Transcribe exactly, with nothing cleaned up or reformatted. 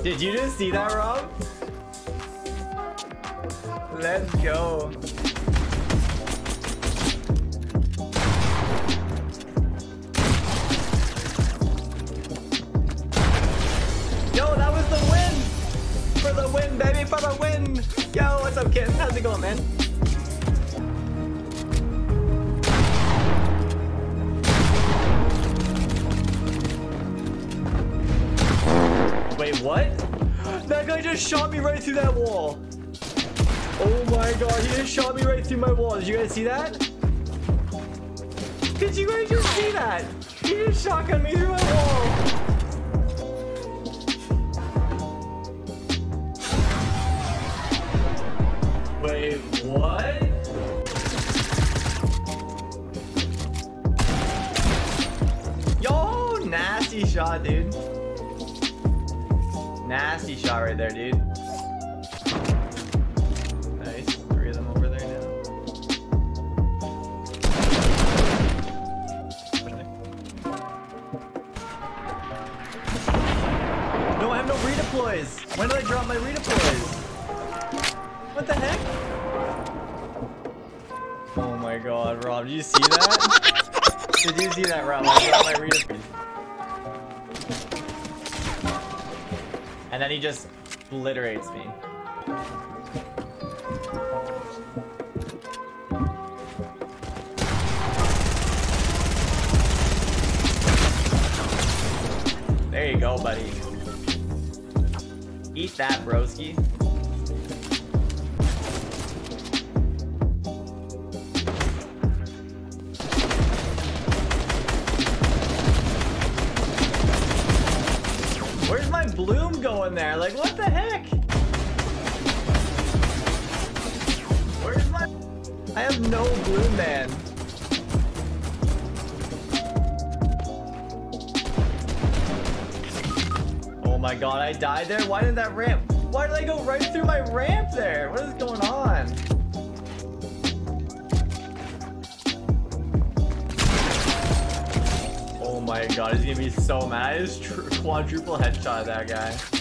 Did you just see that, Rob? Let's go. Yo, that was the win! For the win, baby, for the win! Yo, what's up, kid? How's it going, man? Wait, what? That guy just shot me right through that wall. Oh my god, he just shot me right through my wall. Did you guys see that? Did you guys just see that? He just shotgunned me through my wall. Wait, what? Yo, nasty shot, dude. Nasty shot right there, dude. Nice. Three of them over there now. No, I have no redeploys. When did I drop my redeploys? What the heck? Oh my god, Rob, did you see that? Did you see that, Rob? I dropped my redeploys. And then he just obliterates me. There you go, buddy. Eat that, broski. Where's my bloom going there? Like, what the heck? Where's my... I have no bloom, man. Oh my god, I died there? Why did that ramp... Why did I go right through my ramp there? What is going on? Oh my god, he's gonna be so mad. I just quadruple headshot that guy.